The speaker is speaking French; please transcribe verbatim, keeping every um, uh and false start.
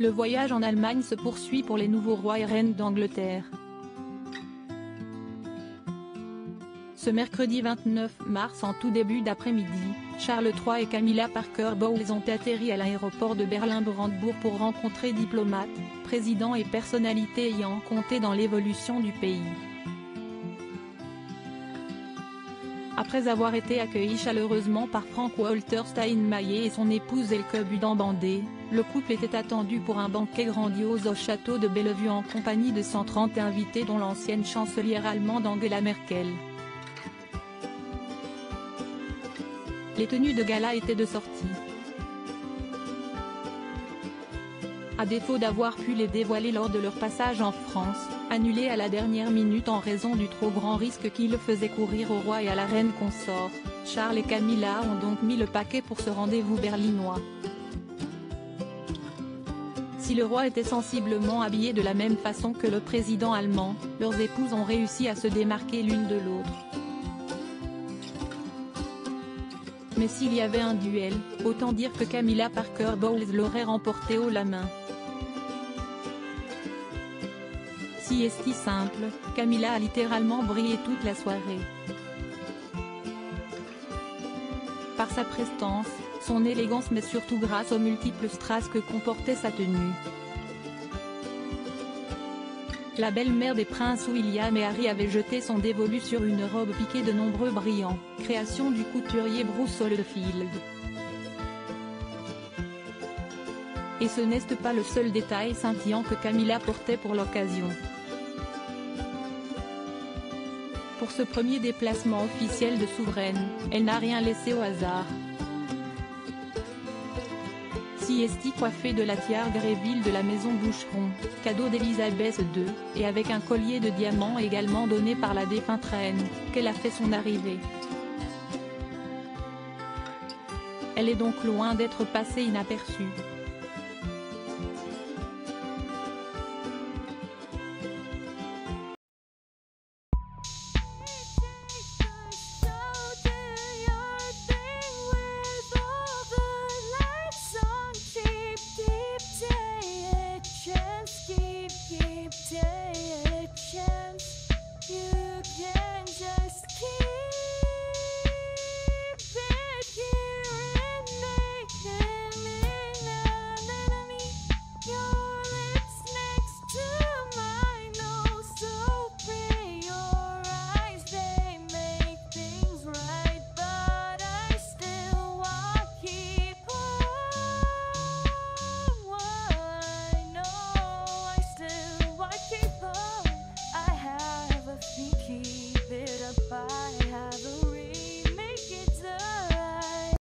Le voyage en Allemagne se poursuit pour les nouveaux rois et reines d'Angleterre. Ce mercredi vingt-neuf mars en tout début d'après-midi, Charles trois et Camilla Parker Bowles ont atterri à l'aéroport de Berlin-Brandebourg pour rencontrer diplomates, présidents et personnalités ayant compté dans l'évolution du pays. Après avoir été accueilli chaleureusement par Frank-Walter Steinmeier et son épouse Elke Budan-Bandé, le couple était attendu pour un banquet grandiose au château de Bellevue en compagnie de cent trente invités dont l'ancienne chancelière allemande Angela Merkel. Les tenues de gala étaient de sortie. À défaut d'avoir pu les dévoiler lors de leur passage en France, annulés à la dernière minute en raison du trop grand risque qu'ils faisaient courir au roi et à la reine consort, Charles et Camilla ont donc mis le paquet pour ce rendez-vous berlinois. Si le roi était sensiblement habillé de la même façon que le président allemand, leurs épouses ont réussi à se démarquer l'une de l'autre. Mais s'il y avait un duel, autant dire que Camilla Parker Bowles l'aurait remporté haut la main. Si est-il simple, Camilla a littéralement brillé toute la soirée. Par sa prestance, son élégance mais surtout grâce aux multiples strass que comportait sa tenue. La belle-mère des princes William et Harry avait jeté son dévolu sur une robe piquée de nombreux brillants, création du couturier Bruce Oldfield. Et ce n'est pas le seul détail scintillant que Camilla portait pour l'occasion. Pour ce premier déplacement officiel de souveraine, elle n'a rien laissé au hasard. Si est coiffée de la tiare Gréville de la maison Boucheron, cadeau d'Élisabeth deux, et avec un collier de diamants également donné par la défunte reine, qu'elle a fait son arrivée. Elle est donc loin d'être passée inaperçue. Take a chance, you can just keep